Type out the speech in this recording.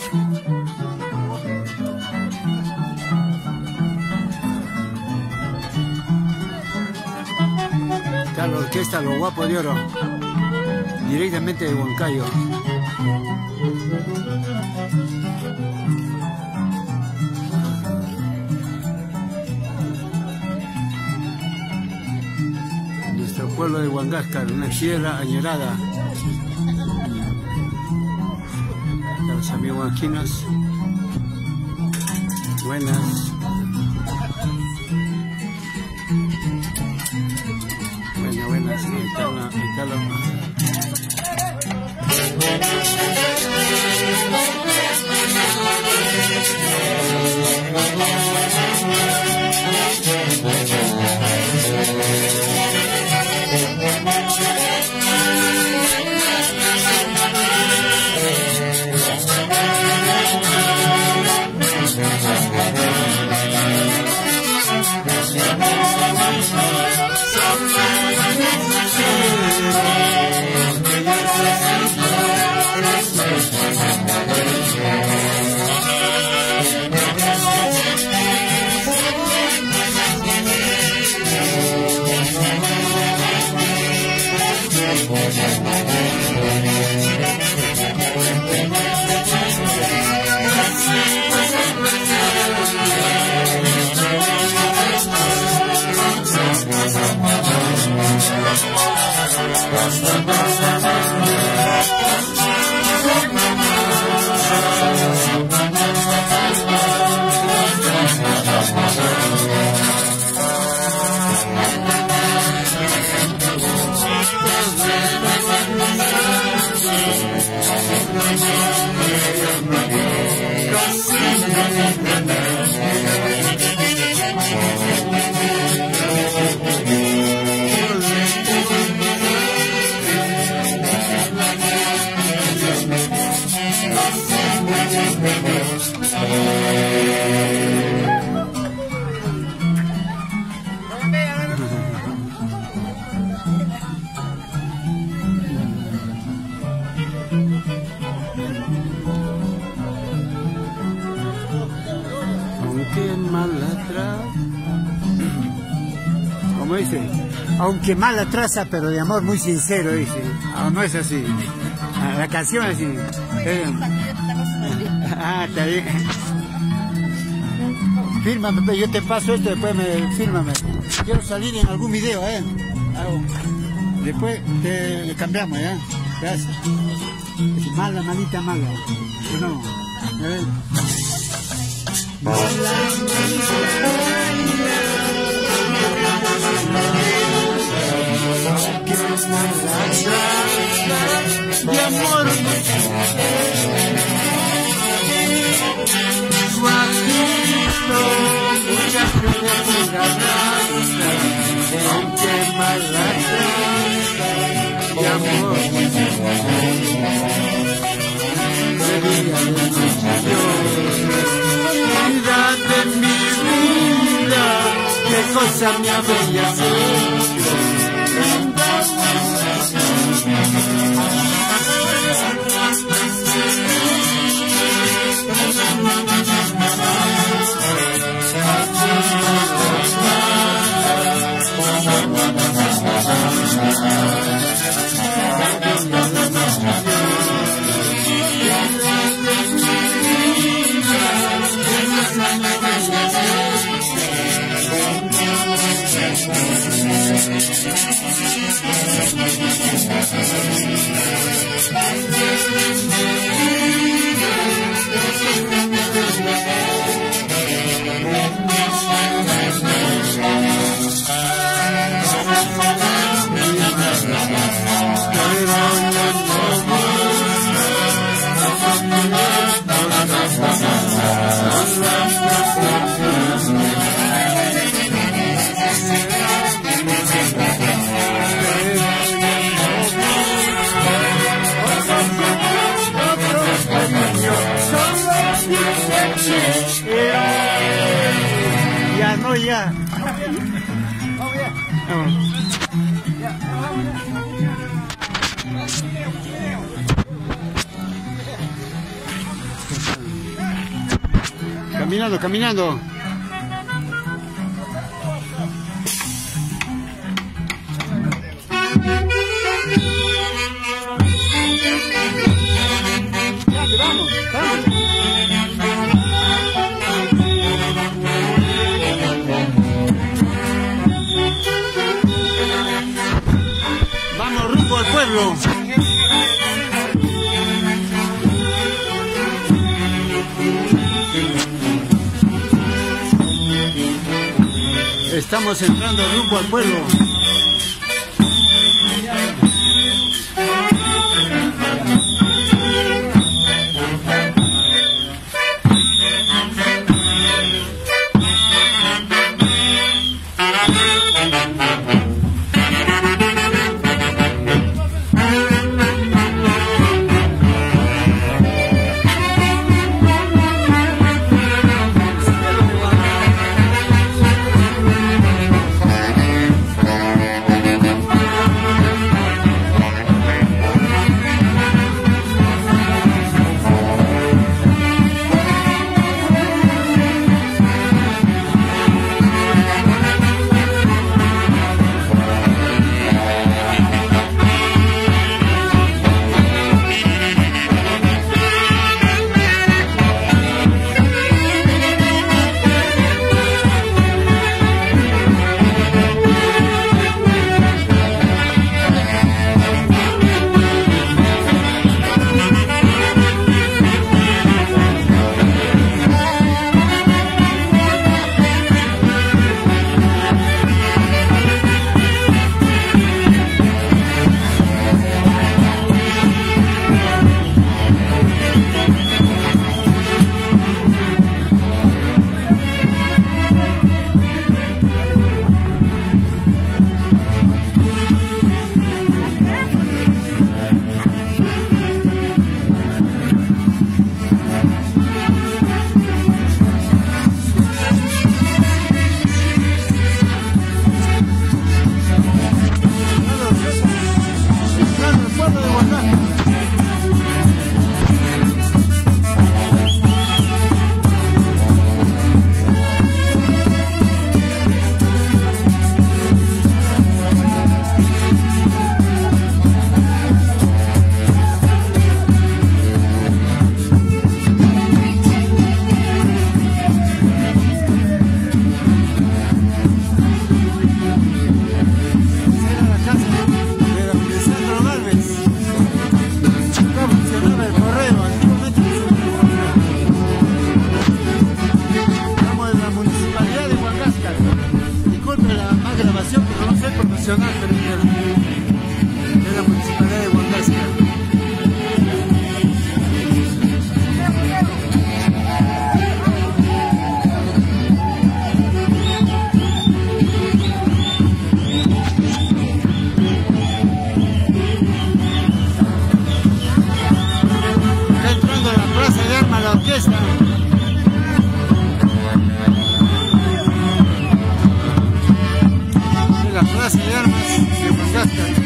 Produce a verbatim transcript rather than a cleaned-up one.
Está la orquesta Los Guapos de Oro, directamente de Huancayo. Nuestro pueblo de Huangascar, una sierra añorada. A los amigos huanquinos, buenas. Buenas, buenas, ahí está la, ahí está la... Como dice, aunque mal la traza, pero de amor muy sincero, dice. Ah, no es así. Ah, la canción es así. Eh. Ah, está bien. Fírmame, yo te paso esto, después me fírmame. Quiero salir en algún video, ¿eh? Después te cambiamos, ¿ya? Gracias. Mala, malita, mala. No, a ver. De amor suavito, mucha gente ganada, aunque mala de amor sería vida de mi vida, qué cosa me habría hecho. Ya, no, ya. Oh, yeah. Caminando, caminando. Vamos, vamos. Vamos rumbo al pueblo. Estamos entrando rumbo al pueblo. Nacional de la Municipalidad de Huancasca. Está entrando a la Plaza de Armas la orquesta. Plaza de Armas de Huancasca.